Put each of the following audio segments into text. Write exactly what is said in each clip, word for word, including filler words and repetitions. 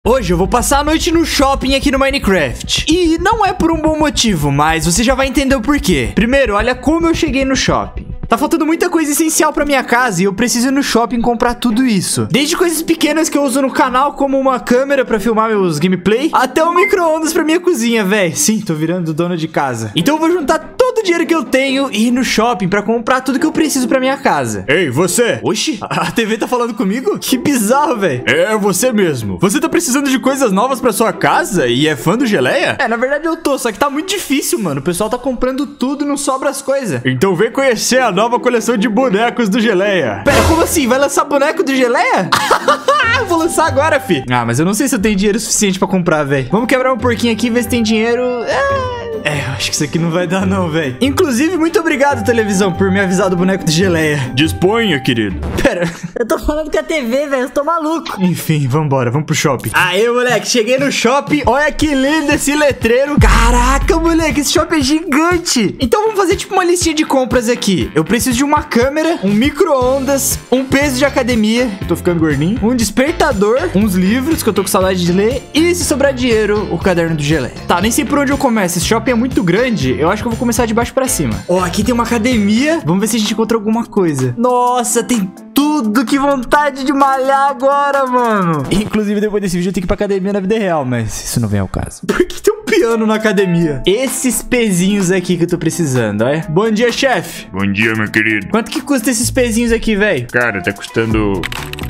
Hoje eu vou passar a noite no shopping aqui no Minecraft. E não é por um bom motivo, mas você já vai entender o porquê. Primeiro, olha como eu cheguei no shopping. Tá faltando muita coisa essencial pra minha casa e eu preciso ir no shopping comprar tudo isso. Desde coisas pequenas que eu uso no canal, como uma câmera pra filmar meus gameplay, até um micro-ondas pra minha cozinha, velho. Sim, tô virando dono de casa. Então eu vou juntar todo o dinheiro que eu tenho e ir no shopping pra comprar tudo que eu preciso pra minha casa. Ei, você! Oxi, a T V tá falando comigo? Que bizarro, velho. É você mesmo. Você tá precisando de coisas novas pra sua casa e é fã do Geleia? É, na verdade eu tô, só que tá muito difícil, mano. O pessoal tá comprando tudo e não sobra as coisas. Então vem conhecer a nova coleção de bonecos do Geleia. Pera, como assim? Vai lançar boneco do Geleia? Eu vou lançar agora, fi. Ah, mas eu não sei se eu tenho dinheiro suficiente pra comprar, velho. Vamos quebrar um porquinho aqui e ver se tem dinheiro. É... É, eu acho que isso aqui não vai dar não, velho. Inclusive, muito obrigado, televisão, por me avisar do boneco de Geleia. Disponha, querido. Pera. Eu tô falando com a T V, velho. Eu tô maluco. Enfim, vambora. Vamos pro shopping. Aê, moleque. Cheguei no shopping. Olha que lindo esse letreiro. Caraca, moleque. Esse shopping é gigante. Então vamos fazer tipo uma listinha de compras aqui. Eu preciso de uma câmera, um micro-ondas, um peso de academia. Tô ficando gordinho. Um despertador, uns livros que eu tô com saudade de ler. E se sobrar dinheiro, o caderno do Geleia. Tá, nem sei por onde eu começo. Esse shopping é muito grande, eu acho que eu vou começar de baixo pra cima. Ó, oh, aqui tem uma academia. Vamos ver se a gente encontra alguma coisa. Nossa, tem tudo. Que vontade de malhar agora, mano. Inclusive, depois desse vídeo eu tenho que ir pra academia na vida real, mas isso não vem ao caso. Por que tem um piano na academia? Esses pezinhos aqui que eu tô precisando, olha. Bom dia, chefe. Bom dia, meu querido. Quanto que custa esses pezinhos aqui, velho? Cara, tá custando...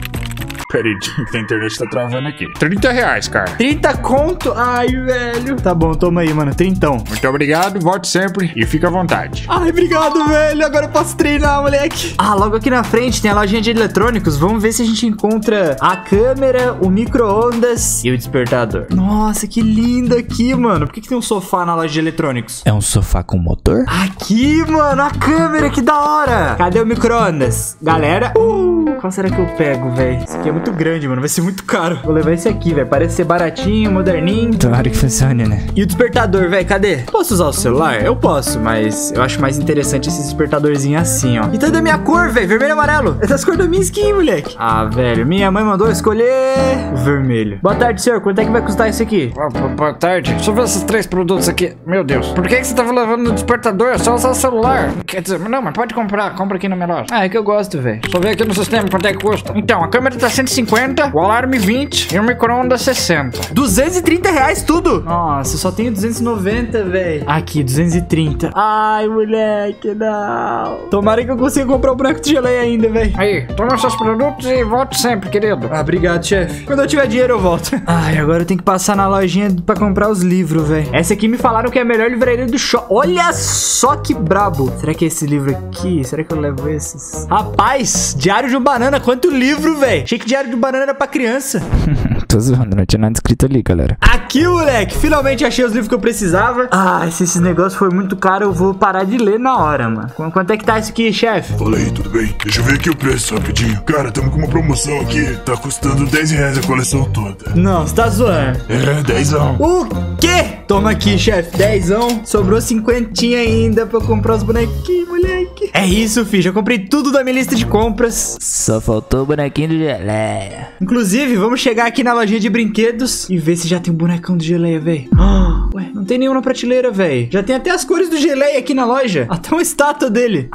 Peraí, a internet tá travando aqui. trinta reais, cara. trinta conto? Ai, velho. Tá bom, toma aí, mano. Trintão. Muito obrigado, volte sempre e fica à vontade. Ai, obrigado, velho. Agora eu posso treinar, moleque. Ah, logo aqui na frente tem a lojinha de eletrônicos. Vamos ver se a gente encontra a câmera, o micro-ondas e o despertador. Nossa, que lindo aqui, mano. Por que, que tem um sofá na loja de eletrônicos? É um sofá com motor? Aqui, mano, a câmera, que da hora. Cadê o micro-ondas? Galera, uh, qual será que eu pego, velho? Esse aqui é muito grande, mano. Vai ser muito caro. Vou levar esse aqui, velho. Parece ser baratinho, moderninho. Claro que funcione, né? E o despertador, velho, cadê? Posso usar o celular? Eu posso, mas eu acho mais interessante esse despertadorzinho assim, ó. E tá da minha cor, velho. Vermelho e amarelo. É das cores da minha skin, moleque. Ah, velho. Minha mãe mandou escolher o vermelho. Boa tarde, senhor. Quanto é que vai custar isso aqui? Oh, boa tarde. Deixa eu ver esses três produtos aqui. Meu Deus. Por que, que você tava levando no despertador? É só usar o celular. Quer dizer, não, mas pode comprar. Compra aqui na minha loja. Ah, é que eu gosto, velho. Deixa eu ver aqui no sistema quanto é que custa. Então, a câmera tá cento e cinquenta, o alarme vinte e o micro-ondas sessenta. duzentos e trinta reais tudo? Nossa, eu só tenho duzentos e noventa, velho. Aqui, duzentos e trinta. Ai, moleque, não. Tomara que eu consiga comprar o boneco de Geleia ainda, velho. Aí, toma seus produtos e volte sempre, querido. Ah, obrigado, chefe. Quando eu tiver dinheiro, eu volto. Ai, agora eu tenho que passar na lojinha pra comprar os livros, velho. Essa aqui me falaram que é a melhor livraria do shopping. Olha só que brabo. Será que é esse livro aqui? Será que eu levo esses? Rapaz, Diário de um Banana. Quanto livro, velho. Achei que Diário de um Banana era pra criança. Tô zoando, não tinha nada escrito ali, galera. Aqui, moleque, finalmente achei os livros que eu precisava. Ah, se esse negócio for muito caro, eu vou parar de ler na hora, mano. Quanto é que tá isso aqui, chefe? Fala aí, tudo bem? Deixa eu ver aqui o preço rapidinho. Cara, tamo com uma promoção aqui. Tá custando dez reais a coleção toda. Não, você tá zoando. É, dezão. O quê? Toma aqui, chefe. Dezão. Sobrou cinquentinha ainda pra eu comprar os bonequinhos, moleque. É isso, filho. Já comprei tudo da minha lista de compras. Só faltou o bonequinho do Geleia. Inclusive, vamos chegar aqui na lojinha de brinquedos e ver se já tem um bonecão do Geleia, velho. Oh, ué, não tem nenhum na prateleira, velho. Já tem até as cores do Geleia aqui na loja. Até uma estátua dele.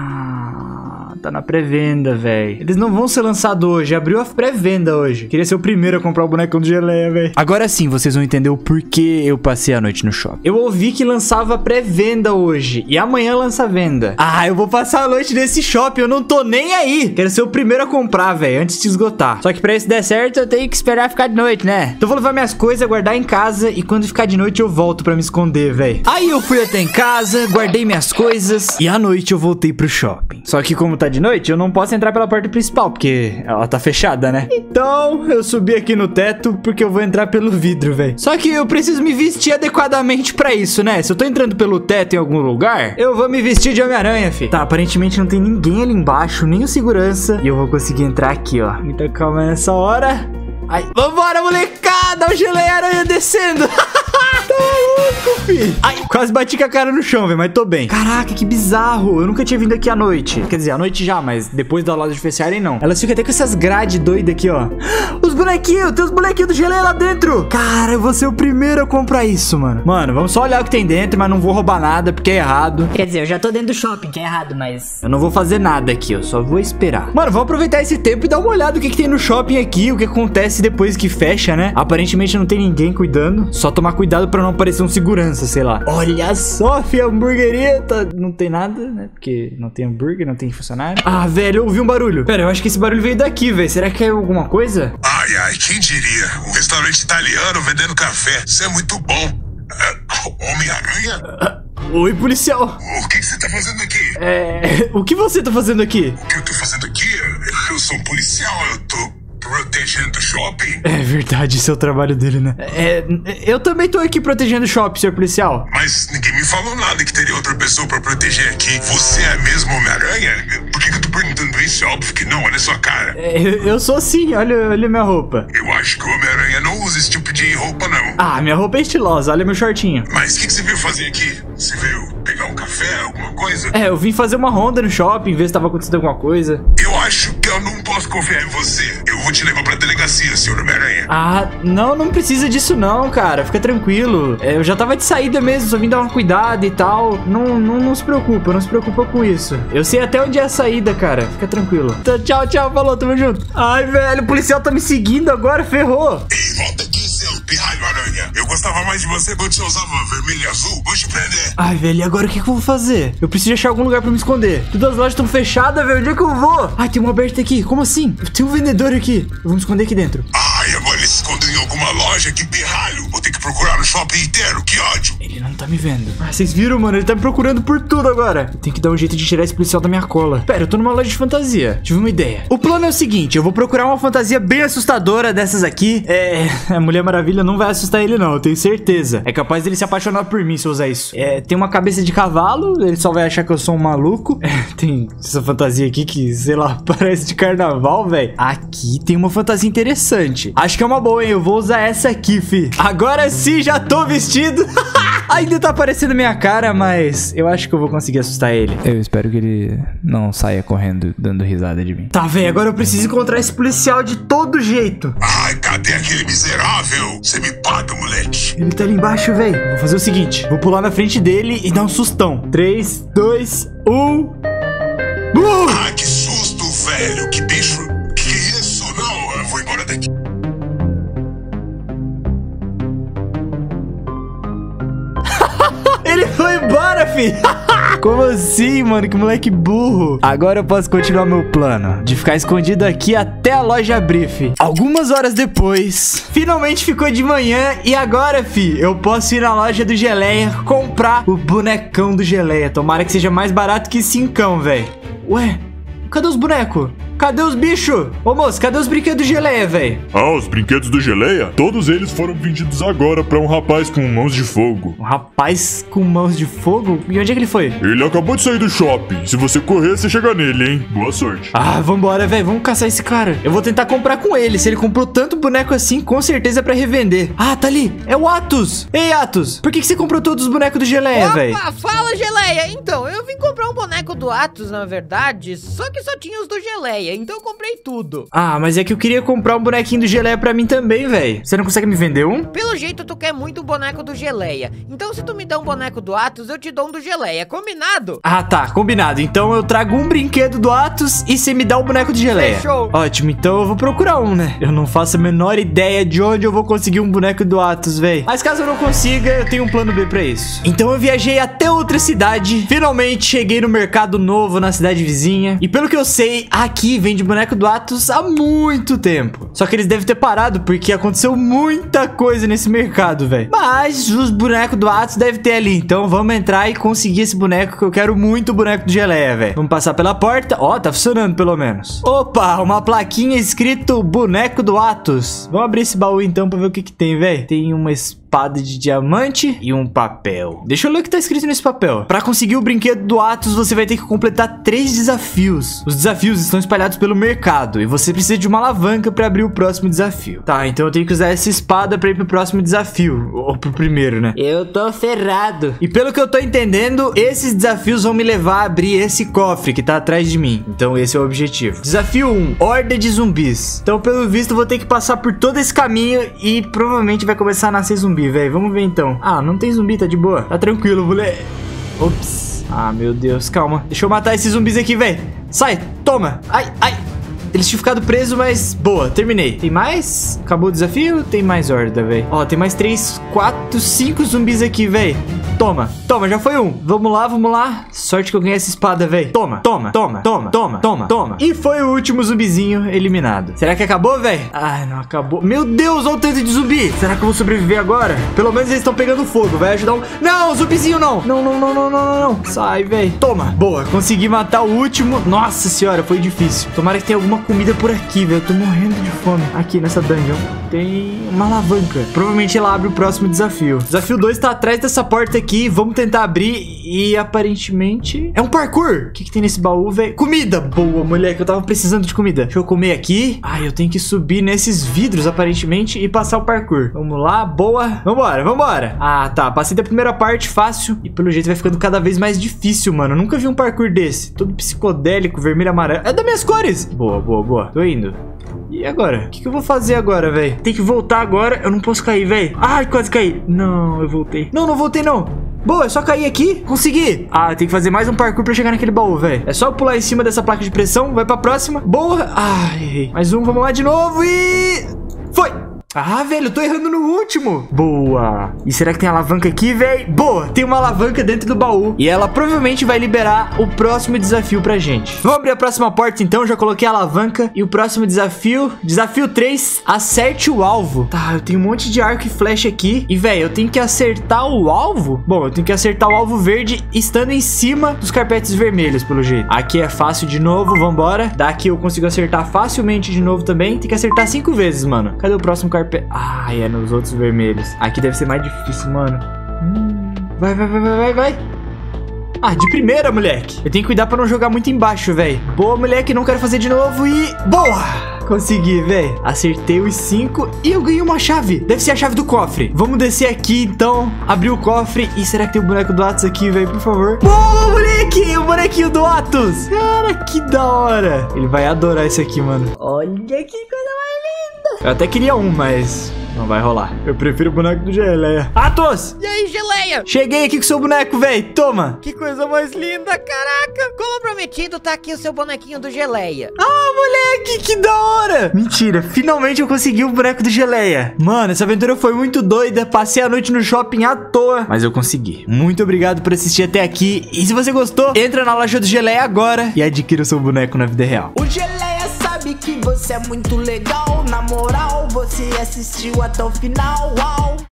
Ah, tá na pré-venda, velho. Eles não vão ser lançados hoje. Abriu a pré-venda hoje. Queria ser o primeiro a comprar o bonecão do Geleia, velho. Agora sim, vocês vão entender o porquê eu passei a noite no shopping. Eu ouvi que lançava pré-venda hoje e amanhã lança a venda. Ah, eu vou passar a noite nesse shopping. Eu não tô nem aí. Quero ser o primeiro a comprar, velho, antes de esgotar. Só que pra isso der certo, eu tenho que esperar ficar de noite, né? Então vou levar minhas coisas, guardar em casa e quando ficar de noite eu volto pra me esconder, velho. Aí eu fui até em casa, guardei minhas coisas e à noite eu voltei pro shopping. Só que como tá de noite, eu não posso entrar pela porta principal, porque ela tá fechada, né? Então, eu subi aqui no teto, porque eu vou entrar pelo vidro, velho. Só que eu preciso me vestir adequadamente pra isso, né? Se eu tô entrando pelo teto em algum lugar, eu vou me vestir de Homem-Aranha, fi. Tá, aparentemente não tem ninguém ali embaixo, nem o segurança. E eu vou conseguir entrar aqui, ó. Muita calma nessa hora. Ai, vambora, molecada! O Geleia Aranha descendo! Tá louco, fi. Ai, quase Quase bati com a cara no chão, velho, mas tô bem. Caraca, que bizarro. Eu nunca tinha vindo aqui à noite. Quer dizer, à noite já, mas depois da loja de Festiarem, não. Elas ficam até com essas grades doidas aqui, ó. Os bonequinhos, tem os bonequinhos do Geleia lá dentro. Cara, eu vou ser o primeiro a comprar isso, mano. Mano, vamos só olhar o que tem dentro, mas não vou roubar nada, porque é errado. Quer dizer, eu já tô dentro do shopping, que é errado, mas... Eu não vou fazer nada aqui, eu só vou esperar. Mano, vamos aproveitar esse tempo e dar uma olhada no que, que tem no shopping aqui, o que acontece depois que fecha, né? Aparentemente não tem ninguém cuidando. Só tomar cuidado pra não aparecer um segurança, sei lá. Olha só, fi, a hamburgueria tá... Não tem nada, né? Porque não tem hambúrguer, não tem funcionário. Ah, velho, eu ouvi um barulho. Pera, eu acho que esse barulho veio daqui, velho. Será que é alguma coisa? Ai, ai, quem diria? Um restaurante italiano vendendo café. Isso é muito bom. Uh, Homem-Aranha? Uh, oi, policial. O que, que você tá fazendo aqui? É... O que você tá fazendo aqui? O que eu tô fazendo aqui? Eu sou um policial, eu tô... protegendo o shopping? É verdade, esse é o trabalho dele, né? É, eu também tô aqui protegendo o shopping, senhor policial. Mas ninguém me falou nada que teria outra pessoa pra proteger aqui. Você é mesmo Homem-Aranha? Por que, que eu tô perguntando isso? É óbvio que não, olha a sua cara. É, eu sou sim, olha, olha minha roupa. Eu acho que o Homem-Aranha não usa esse tipo de roupa, não. Ah, minha roupa é estilosa, olha meu shortinho. Mas o que, que você veio fazer aqui? Você veio pegar um café, alguma coisa? É, eu vim fazer uma ronda no shopping, ver se tava acontecendo alguma coisa. Eu acho que eu não posso confiar em você. Eu vou te levar pra delegacia, senhor Homem-Aranha. Ah, não, não precisa disso não, cara. Fica tranquilo. É, eu já tava de saída mesmo, só vim dar uma cuidada e tal. Não, não, não se preocupa, não se preocupa com isso. Eu sei até onde é a saída, cara. Fica tranquilo. Então, tchau, tchau, falou, tamo junto. Ai, velho, o policial tá me seguindo agora, ferrou. Ei, volta aqui, seu pirralho aranha. Eu gostava mais de você quando você usava vermelho e azul. Vou te prender. Ai, velho, e agora o que, que eu vou fazer? Eu preciso achar algum lugar pra me esconder. Todas as lojas estão fechadas, velho. Onde é que eu vou? Ai, tem uma aberta aqui. Como assim? Tem um vendedor aqui. Eu vou me esconder aqui dentro. Ai, agora ele se escondeu em alguma loja. Que pirralho. Vou ter que procurar no shopping inteiro. Que ódio. Ele não tá me vendo. Ah, vocês viram, mano? Ele tá me procurando por tudo agora. Eu tenho que dar um jeito de tirar esse policial da minha cola. Pera, eu tô numa loja de fantasia. Tive uma ideia. O plano é o seguinte. Eu vou procurar uma fantasia bem assustadora dessas aqui. É... A Mulher Maravilha não vai assustar ele, não. Eu tenho certeza. É capaz dele se apaixonar por mim se eu usar isso. É... Tem uma cabeça de cavalo. Ele só vai achar que eu sou um maluco. É, tem essa fantasia aqui que, sei lá, parece de carnaval, velho. Aqui tem uma fantasia interessante. Acho que é uma boa, hein? Eu vou usar essa aqui, fi. Agora sim, já tô vestido. Ainda tá aparecendo minha cara, mas eu acho que eu vou conseguir assustar ele. Eu espero que ele não saia correndo dando risada de mim. Tá, velho, agora eu preciso encontrar esse policial de todo jeito. Ai, cadê aquele miserável? Você me paga, moleque. Ele tá ali embaixo, velho. Vou fazer o seguinte. Vou pular na frente dele e dar um sustão. três, dois, um... Uh! Ah, que susto, velho. Que bicho. Que isso? Não, eu vou embora daqui. Ele foi embora, fi. Como assim, mano? Que moleque burro. Agora eu posso continuar meu plano de ficar escondido aqui até a loja abrir, fi. Algumas horas depois, finalmente ficou de manhã. E agora, fi, eu posso ir na loja do Geleia comprar o bonecão do Geleia. Tomara que seja mais barato que cincão, velho. Ué, cadê os bonecos? Cadê os bichos? Ô, moço, cadê os brinquedos de Geleia, velho? Ah, os brinquedos do Geleia? Todos eles foram vendidos agora pra um rapaz com mãos de fogo. Um rapaz com mãos de fogo? E onde é que ele foi? Ele acabou de sair do shopping. Se você correr, você chega nele, hein? Boa sorte. Ah, vambora, velho. Vamos caçar esse cara. Eu vou tentar comprar com ele. Se ele comprou tanto boneco assim, com certeza é pra revender. Ah, tá ali. É o Atos. Ei, Atos. Por que, que você comprou todos os bonecos do Geleia, velho? Opa, fala, Geleia. Então, eu vim comprar um boneco do Atos, na verdade. Só que só tinha os do Geleia. Então eu comprei tudo. Ah, mas é que eu queria comprar um bonequinho do Geleia pra mim também, velho. Você não consegue me vender um? Pelo jeito, tu quer muito o boneco do Geleia. Então, se tu me dá um boneco do Atos, eu te dou um do Geleia. Combinado? Ah, tá. Combinado. Então eu trago um brinquedo do Atos e você me dá o boneco do Geleia. Fechou. Ótimo. Então eu vou procurar um, né? Eu não faço a menor ideia de onde eu vou conseguir um boneco do Atos, velho. Mas caso eu não consiga, eu tenho um plano B pra isso. Então eu viajei até outra cidade. Finalmente cheguei no mercado novo na cidade vizinha. E pelo que eu sei, aqui vende boneco do Atos há muito tempo. Só que eles devem ter parado porque aconteceu muita coisa nesse mercado, velho. Mas os bonecos do Atos devem ter ali. Então vamos entrar e conseguir esse boneco que eu quero muito, o boneco do Geleia, velho. Vamos passar pela porta. Ó, tá funcionando pelo menos. Opa, uma plaquinha escrito boneco do Atos. Vamos abrir esse baú então pra ver o que que tem, velho. Tem uma espada. espada de diamante e um papel. Deixa eu ler o que tá escrito nesse papel. Pra conseguir o brinquedo do Atos, você vai ter que completar três desafios. Os desafios estão espalhados pelo mercado e você precisa de uma alavanca pra abrir o próximo desafio. Tá, então eu tenho que usar essa espada pra ir pro próximo desafio. Ou pro primeiro, né? Eu tô ferrado. E pelo que eu tô entendendo, esses desafios vão me levar a abrir esse cofre que tá atrás de mim. Então esse é o objetivo. Desafio um, horda de zumbis. Então pelo visto eu vou ter que passar por todo esse caminho e provavelmente vai começar a nascer zumbi, velho. Vamos ver então. Ah, não tem zumbi, tá de boa. Tá tranquilo, eu vou ler. Ops. Ah, meu Deus, calma. Deixa eu matar esses zumbis aqui, velho. Sai, toma. Ai, ai. Eles tinham ficado presos, mas boa, terminei. Tem mais? Acabou o desafio? Tem mais horda, velho. Ó, tem mais três, quatro, cinco zumbis aqui, velho. Toma, toma, já foi um. Vamos lá, vamos lá. Sorte que eu ganhei essa espada, velho. Toma, toma, toma, toma, toma, toma, toma. E foi o último zumbizinho eliminado. Será que acabou, velho? Ai, não acabou. Meu Deus, olha o tanto de zumbi. Será que eu vou sobreviver agora? Pelo menos eles estão pegando fogo. Vai ajudar um... Não, zumbizinho não. Não, não, não, não, não, não, não. Sai, velho. Toma. Boa, consegui matar o último. Nossa senhora, foi difícil. Tomara que tenha alguma comida por aqui, velho. Eu tô morrendo de fome. Aqui nessa dungeon tem uma alavanca. Provavelmente ela abre o próximo desafio. Desafio dois tá atrás dessa porta aqui. Vamos tentar abrir e aparentemente... É um parkour. O que que tem nesse baú, velho? Comida. Boa, moleque. Eu tava precisando de comida. Deixa eu comer aqui. Ai, eu tenho que subir nesses vidros, aparentemente, e passar o parkour. Vamos lá. Boa. Vambora, vambora. Ah, tá. Passei da primeira parte fácil e pelo jeito vai ficando cada vez mais difícil, mano. Eu nunca vi um parkour desse. Todo psicodélico, vermelho, amarelo. É das minhas cores. Boa, boa, boa. Tô indo. E agora? O que, que eu vou fazer agora, velho? Tem que voltar agora. Eu não posso cair, velho. Ai, quase caí. Não, eu voltei. Não, não voltei, não. Boa, é só cair aqui. Consegui. Ah, tem que fazer mais um parkour pra chegar naquele baú, velho. É só pular em cima dessa placa de pressão. Vai pra próxima. Boa. Ai, errei. Mais um, vamos lá de novo e... Foi. Ah, velho, eu tô errando no último. Boa. E será que tem alavanca aqui, velho? Boa, tem uma alavanca dentro do baú. E ela provavelmente vai liberar o próximo desafio pra gente. Vamos abrir a próxima porta, então. Já coloquei a alavanca. E o próximo desafio, desafio três, acerte o alvo. Tá, eu tenho um monte de arco e flecha aqui. E, velho, eu tenho que acertar o alvo? Bom, eu tenho que acertar o alvo verde estando em cima dos carpetes vermelhos, pelo jeito. Aqui é fácil de novo, vambora. Daqui eu consigo acertar facilmente de novo também. Tem que acertar cinco vezes, mano. Cadê o próximo carpete? Ah, é nos outros vermelhos. Aqui deve ser mais difícil, mano. Hum. Vai, vai, vai, vai, vai, vai. Ah, de primeira, moleque. Eu tenho que cuidar pra não jogar muito embaixo, velho. Boa, moleque, não quero fazer de novo e... Boa! Consegui, velho. Acertei os cinco e eu ganhei uma chave. Deve ser a chave do cofre. Vamos descer aqui, então. Abrir o cofre. E será que tem o boneco do Atos aqui, velho? Por favor. Boa, moleque! O bonequinho do Atos. Cara, que da hora. Ele vai adorar isso aqui, mano. Olha que coisa mais linda. Eu até queria um, mas... não vai rolar. Eu prefiro o boneco do Geleia. Atos! E aí, Geleia? Cheguei aqui com o seu boneco, velho. Toma. Que coisa mais linda, caraca. Como prometido, tá aqui o seu bonequinho do Geleia. Ah, moleque, que da hora. Mentira, finalmente eu consegui o boneco do Geleia. Mano, essa aventura foi muito doida. Passei a noite no shopping à toa, mas eu consegui. Muito obrigado por assistir até aqui. E se você gostou, entra na loja do Geleia agora e adquira o seu boneco na vida real. O Geleia sabe que você é muito legal. Na moral, você assistiu até o final. Uau.